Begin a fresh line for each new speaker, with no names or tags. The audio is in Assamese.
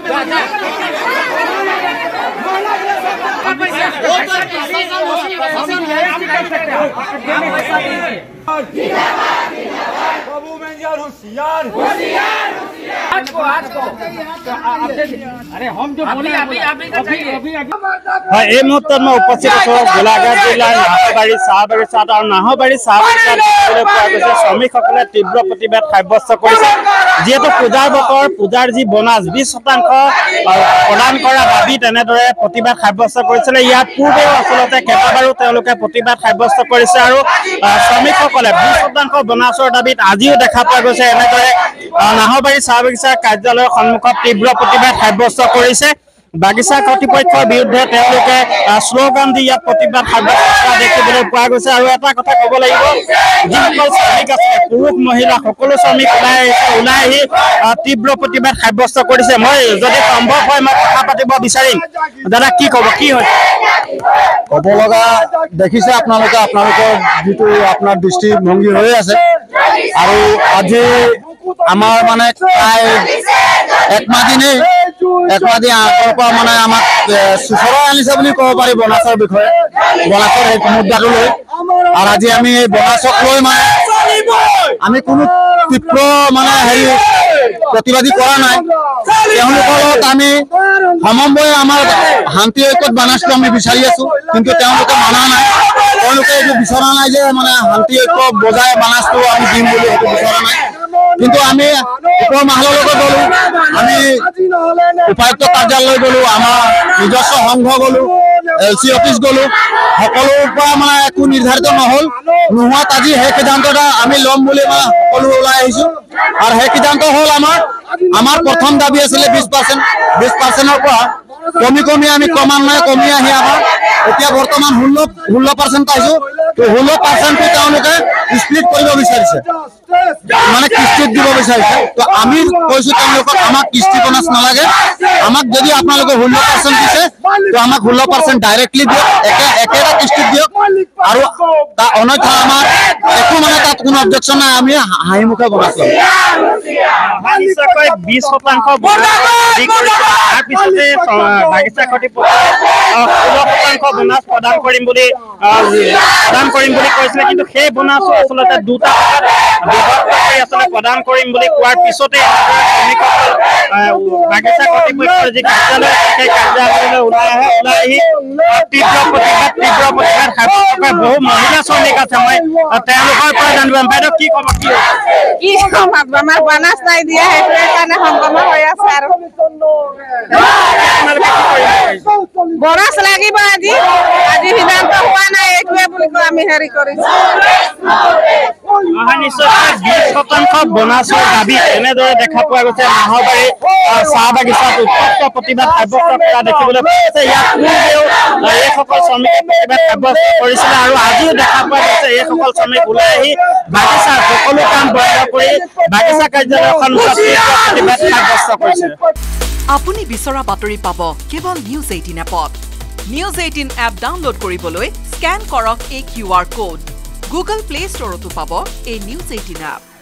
এই মুহূৰ্তত মই উপস্থিত আছো গোলাঘাট জিলাৰ নাহৰবাৰী চাহ বাগিচাত আৰু নাহৰবাৰী চাহ বাগিচাত দেখিবলৈ পোৱা গৈছে শ্ৰমিকসকলে তীব্ৰ প্ৰতিবাদ সাব্যস্ত কৰিছে যিহেতু পূজাৰ বতৰ পূজাৰ যি বোনাছ 20% প্ৰদান কৰা দাবী তেনেদৰে প্ৰতিবাদ সাব্যস্ত কৰিছিলে ইয়াৰ পূৰ্বেও আচলতে কেইবাবাৰো তেওঁলোকে প্ৰতিবাদ সাব্যস্ত কৰিছে আৰু শ্ৰমিকসকলে 20% বোনাছৰ দাবীত আজিও দেখা পোৱা গৈছে এনেদৰে নাহৰবাৰী চাহ বাগিচাৰ কাৰ্যালয়ৰ সন্মুখত তীব্ৰ প্ৰতিবাদ সাব্যস্ত কৰিছে বাগিচা কৰ্তৃপক্ষৰ বিৰুদ্ধে তেওঁলোকে শ্লোগান দি ইয়াত প্ৰতিবাদ সাব্যস্ত কৰা দেখিবলৈ পোৱা গৈছে আৰু এটা কথা ক'ব লাগিব যিসকল শ্ৰমিক আছে পুৰুষ মহিলা সকলো শ্ৰমিক ওলাই আহি তীব্ৰ প্ৰতিবাদ সাব্যস্ত কৰিছে মই যদি সম্ভৱ হয় মই কথা পাতিব বিচাৰিম দাদা কি ক'ব কি হয়
ক'ব লগা দেখিছে আপোনালোকৰ যিটো আপোনাৰ দৃষ্টিভংগী হৈ আছে আৰু আজি আমাৰ মানে প্ৰায় একমাহ দিন আগৰ পৰা মানে আমাক সুচৰা আনিছে বুলি ক'ব পাৰি বনাছৰ বিষয়ে বনাছৰ এই মুদ্দাটো লৈ আৰু আজি আমি এই বনাছক লৈ মানে আমি কোনো তীব্ৰ মানে প্ৰতিবাদী কৰা নাই তেওঁলোকৰ লগত আমি সমন্বয়ে আমাৰ শান্তি ঐক্যত বানাছটো আমি বিচাৰি আছো কিন্তু তেওঁলোকে মানা নাই তেওঁলোকে এইটো বিচৰা নাই যে মানে শান্তি ঐক্য বজাই বানাছটো আমি দিম বুলি সেইটো বিচৰা নাই কিন্তু আমি উপ মহলৰ লগত গ'লো আমি উপায়ুক্ত কাৰ্যালয় গ'লো আমাৰ নিজস্ব সংঘ গ'লো LC অফিচ গ'লো সকলোৰ পৰা মানে একো নিৰ্ধাৰিত নহ'ল নোহোৱাত আজি সেই সিদ্ধান্ত এটা আমি ল'ম বুলি সকলো ওলাই আহিছো আৰু সেই সিদ্ধান্ত হ'ল আমাৰ প্ৰথম দাবী আছিলে 20%ৰ পৰা কমি আমি ক্ৰমান্বয়ে কমি আহি আমাৰ এতিয়া বৰ্তমান 16% পাইছো 16% তেওঁলোকে স্প্লিট কৰিব বিচাৰিছে মানে কিস্তিত দিব বিচাৰিছে তো আমি কৈছো তেওঁলোকক আমাক কিস্তি বনাছ নালাগে আমাক যদি আপোনালোকে 16% দিছে তো আমাক 16% ডাইৰেক্টলি দিয়ক একেটা কিস্তিত দিয়ক আৰু অন্যথা আমাৰ একো মানে তাত কোনো অবজেকশ্যন নাই আমি হাঁহিমুখে বনাছ ল'ম
নিশ্চয়কৈ 20% তাৰপিছতে বাগিচা কৰ্তৃপক্ষই 16% বোনাছ প্ৰদান কৰিম বুলি কৈছিলে কিন্তু সেই বোনাছো আচলতে দুটা আচলতে প্ৰদান কৰিম বুলি কোৱাৰ পিছতে শ্ৰমিকসকল বাগিচা কৰ্তৃপক্ষৰ যি কাৰ্যালয় সেই কাৰ্যালয়লৈ ওলাই আহি তীব্ৰ প্ৰতিবাদ সাব্যস্ত কৰে বহু মহিলা শ্ৰমিক আছে মই তেওঁলোকৰ পৰা জানিব বাইদেউ কি ক'ব কি
আমাৰ বোনাছ নাই দিয়া সেইটোৰ কাৰণে সংগম হৈ আছে আৰু বোনাছ লাগিব আজি সিদ্ধান্ত হোৱা নাই এইটোৱে বুলি কৈ আমি হেৰি কৰিছো
নিশ্চয় 20% বোনাছৰ দাবী এনেদৰে দেখা পোৱা গৈছে নাহৰবাৰী চাহ বাগিচাত উৎকষ্ট প্ৰতিবাদ সাব্যস্ত কৰা দেখিবলৈ পোৱা গৈছে ইয়াত পূৰ্বেও এইসকল শ্ৰমিকে প্ৰতিবাদ সাব্যস্ত কৰিছিলে আৰু আজিও দেখা পোৱা গৈছে এইসকল শ্ৰমিক ওলাই আহি বাগিচাৰ সকলো কাম বন্ধ কৰি বাগিচা কাৰ্যালয়ৰ সন্মুখত প্ৰতিবাদ সাব্যস্ত কৰিছে
আপুনি বিচৰা বাতৰি পাব কেৱল নিউজ 18 এপত নিউজ 18 এপ ডাউনলোড কৰিবলৈ স্ক্যান কৰক এই QR code Google Play Store তো পাব এই নিউজ 18 এপ